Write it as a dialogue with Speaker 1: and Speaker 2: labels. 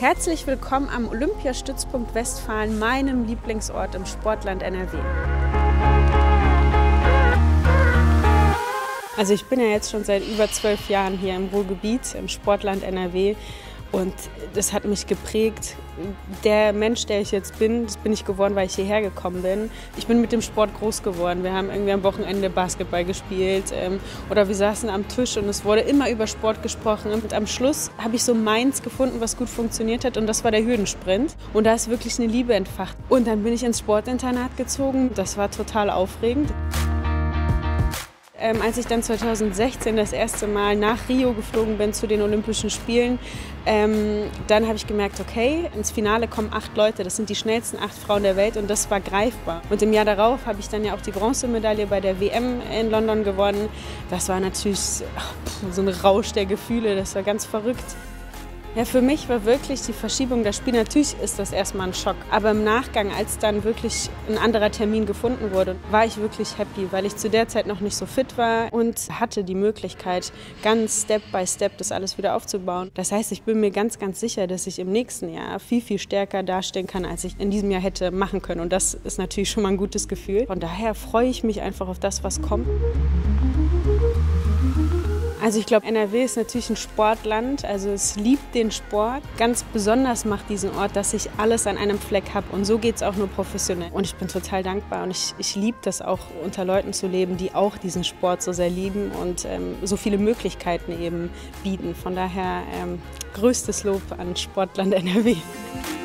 Speaker 1: Herzlich willkommen am Olympiastützpunkt Westfalen, meinem Lieblingsort im Sportland NRW. Also ich bin ja jetzt schon seit über 12 Jahren hier im Ruhrgebiet, im Sportland NRW, und das hat mich geprägt. Der Mensch, der ich jetzt bin, das bin ich geworden, weil ich hierher gekommen bin. Ich bin mit dem Sport groß geworden. Wir haben irgendwie am Wochenende Basketball gespielt oder wir saßen am Tisch und es wurde immer über Sport gesprochen. Und am Schluss habe ich so meins gefunden, was gut funktioniert hat, und das war der Hürdensprint. Und da ist wirklich eine Liebe entfacht. Und dann bin ich ins Sportinternat gezogen. Das war total aufregend. Als ich dann 2016 das erste Mal nach Rio geflogen bin zu den Olympischen Spielen, dann habe ich gemerkt, okay, ins Finale kommen 8 Leute, das sind die schnellsten 8 Frauen der Welt, und das war greifbar. Und im Jahr darauf habe ich dann ja auch die Bronzemedaille bei der WM in London gewonnen. Das war natürlich so ein Rausch der Gefühle, das war ganz verrückt. Ja, für mich war wirklich die Verschiebung der Spiele, natürlich ist das erstmal ein Schock, aber im Nachgang, als dann wirklich ein anderer Termin gefunden wurde, war ich wirklich happy, weil ich zu der Zeit noch nicht so fit war und hatte die Möglichkeit, ganz Step by Step das alles wieder aufzubauen. Das heißt, ich bin mir ganz, ganz sicher, dass ich im nächsten Jahr viel, viel stärker dastehen kann, als ich in diesem Jahr hätte machen können, und das ist natürlich schon mal ein gutes Gefühl. Von daher freue ich mich einfach auf das, was kommt. Also ich glaube, NRW ist natürlich ein Sportland, also es liebt den Sport. Ganz besonders macht diesen Ort, dass ich alles an einem Fleck habe, und so geht es auch nur professionell. Und ich bin total dankbar, und ich liebe das auch, unter Leuten zu leben, die auch diesen Sport so sehr lieben und so viele Möglichkeiten eben bieten. Von daher größtes Lob an Sportland NRW.